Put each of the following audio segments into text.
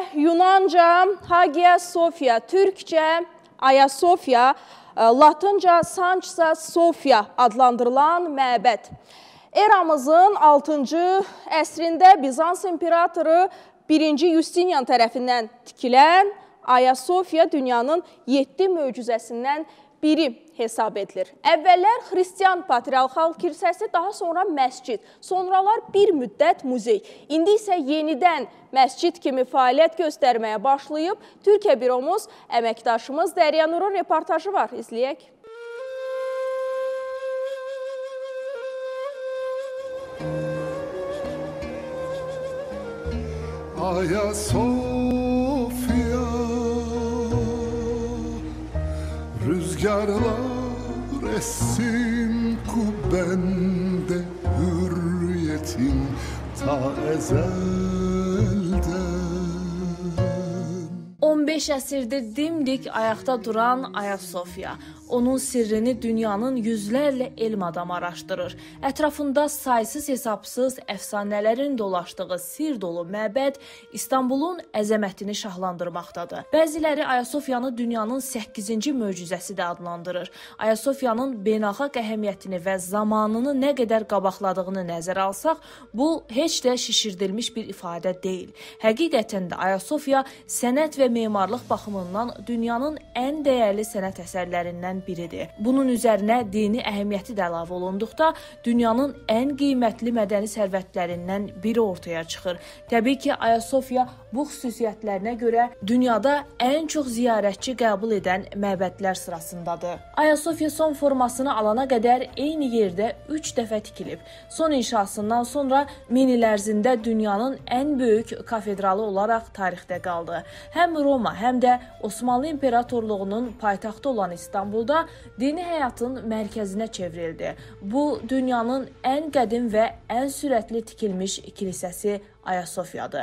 Yunanca Hagia Sophia, Türkçə Ayasofya, Latınca Sança Sofia adlandırılan məbəd. Eramızın 6-cı əsrində Bizans imperatoru 1. Justinian tərəfindən tikilən Ayasofya dünyanın 7 möcüzəsindən biri hesab edilir. Əvvəllər xristiyan patriarxal kilsəsi, daha sonra məscid, sonralar bir müddət muzey. İndi isə yenidən məscid kimi fəaliyyət göstərməyə başlayıb. Türkiyə büromuz əməkdaşımız Dərya Nurun reportajı var. İzləyək. Ayasofya, rüzgarlar essin kubbende, hürriyetin ta ezelden. 15 əsrdir dimdik ayaqda duran Ayasofya. Onun sirrini dünyanın yüzlərlə elm adamı araşdırır. Ətrafında saysız hesabsız əfsanələrin dolaşdığı sir dolu məbəd İstanbulun əzəmətini şahlandırmaqdadır. Bəziləri Ayasofyanı dünyanın 8-ci möcüzəsi də adlandırır. Ayasofyanın beynəlxalq əhəmiyyətini və zamanını nə qədər qabaqladığını nəzərə alsaq, bu heç də şişirdilmiş bir ifadə deyil. Həqiqətən də Ayasofya sənət və memarlıq baxımından dünyanın ən dəyərli sənət əsərlərindən biridir. Bunun üzərinə dini əhəmiyyəti də əlavə olunduqda dünyanın ən qiymətli mədəni sərvətlərindən biri ortaya çıxır. Təbii ki, Ayasofya bu xüsusiyyətlərinə görə dünyada ən çox ziyarətçi qəbul edən məbədlər sırasındadır. Ayasofya son formasını alana qədər eyni yerdə 3 dəfə tikilib. Son inşasından sonra min il ərzində dünyanın ən böyük kafedralı olaraq tarixdə qaldı. Həm Roma, həm də Osmanlı İmperatorluğunun paytaxtı olan İstanbulda dini həyatın mərkəzinə çevrildi. Bu, dünyanın ən qədim və ən sürətli tikilmiş kilsəsi Ayasofyadır.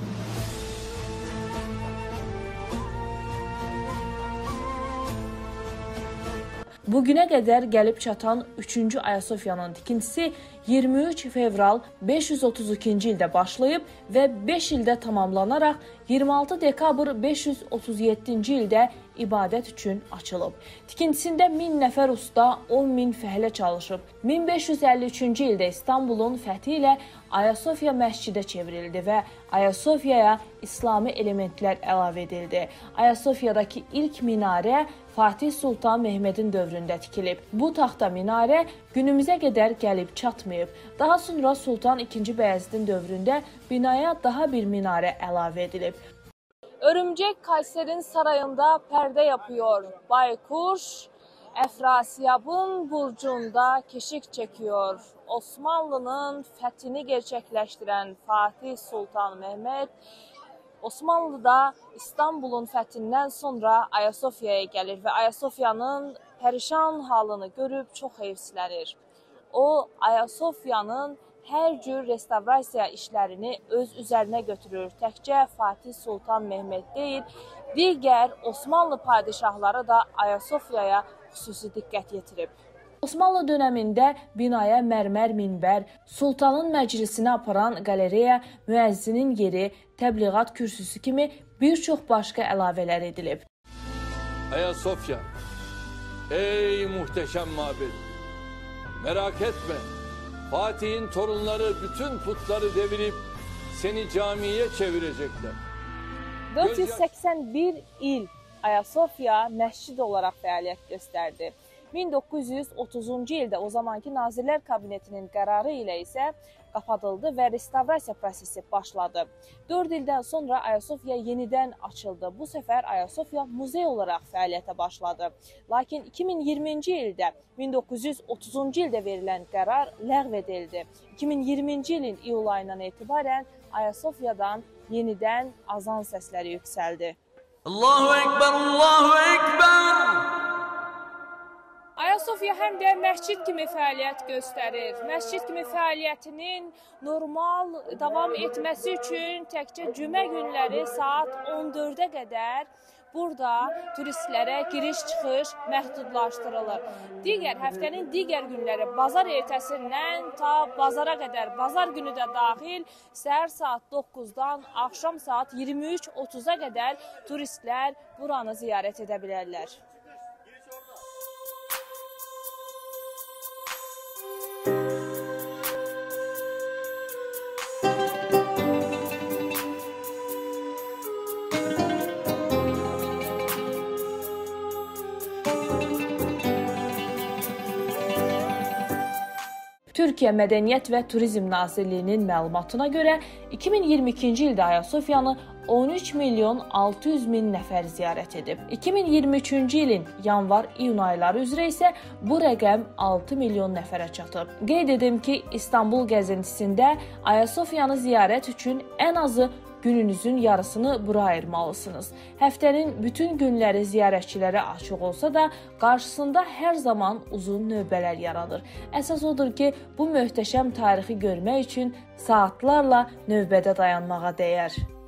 Bugünə qədər gəlib çatan 3-cü Ayasofyanın tikintisi 23 fevral 532-ci ildə başlayıb və 5 ildə tamamlanaraq 26 dekabr 537-ci ildə ibadət üçün açılıb. Tikintisində 1000 nəfər usta, 10.000 fəhlə çalışıb. 1553-cü ildə İstanbulun fəthi ilə Ayasofya məscidə çevrildi və Ayasofyaya İslami elementlər əlavə edildi. Ayasofyadakı ilk minarə Fatih Sultan Mehmedin dövründə tikilib. Bu taxta minarə günümüzə qədər gəlib çatmayıb. Daha sonra Sultan II. Bəyəzidin dövründə binaya daha bir minarə əlavə edilib. Örümcek Kayser'in sarayında perde yapıyor. Baykuş Efrasiyab'ın burcunda keşik çekiyor. Osmanlı'nın fethini gerçekleştiren Fatih Sultan Mehmed, Osmanlı'da İstanbul'un fəthindən sonra Ayasofya'ya gəlir və Ayasofya'nın pərişan halını görüb çox heyfsilənir. O, Ayasofya'nın hər cür restavrasiya işlərini öz üzərinə götürür. Təkcə Fatih Sultan Mehmed deyil, digər Osmanlı padişahları da Ayasofya'ya xüsusi diqqət yetirib. Osmanlı dönəmində binaya mərmər minbər, sultanın məclisinə aparan qalereya, müəzzinin yeri, təbliğat kürsüsü kimi bir çox başqa əlavələr edilib. Ayasofya, ey muhteşem mabed, merak etme, Fatih'in torunları bütün putları devirip seni camiye çevirecekler. 481 il Ayasofya məscid olaraq fəaliyyət göstərdi. 1930-cu ildə o zamanki Nazirlər Kabinetinin qərarı ilə isə qapadıldı və restavrasiya prosesi başladı. 4 ildən sonra Ayasofya yenidən açıldı. Bu səfər Ayasofya muzey olaraq fəaliyyətə başladı. Lakin 2020-ci ildə, 1930-cu ildə verilən qərar ləğv edildi. 2020-ci ilin iyul ayından etibarən Ayasofyadan yenidən azan səsləri yüksəldi. Allahu Ekber, Allahu Ekber! Ayasofya həm də məscid kimi fəaliyyət göstərir. Məscid kimi fəaliyyətinin normal davam etməsi üçün təkcə cümə günləri saat 14-ə qədər burada turistlərə giriş-çıxış məhdudlaşdırılır. Həftənin digər günləri bazar ertəsindən ta bazara qədər, bazar günü də daxil səhər saat 9-dan axşam saat 23:30-a qədər turistlər buranı ziyarət edə bilərlər. Türkiyə Mədəniyyət və Turizm Nazirliyinin məlumatına görə 2022-ci ildə Ayasofyanı 13 milyon 600 min nəfər ziyarət edib. 2023-cü ilin yanvar-iyun ayları üzrə isə bu rəqəm 6 milyon nəfərə çatıb. Qeyd edim ki, İstanbul gəzintisində Ayasofyanı ziyarət üçün ən azı gününüzün yarısını bura ayırmalısınız. Həftənin bütün günləri ziyarətçilərə açıq olsa da, qarşısında hər zaman uzun növbələr yaradır. Əsas odur ki, bu möhtəşəm tarixi görmək üçün saatlarla növbədə dayanmağa dəyər.